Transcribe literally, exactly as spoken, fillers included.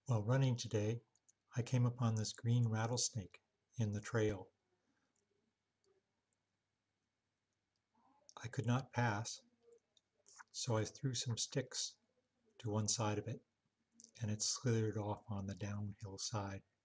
While running today, I came upon this green rattlesnake in the trail. I could not pass, so I threw some sticks to one side of it, and it slithered off on the downhill side.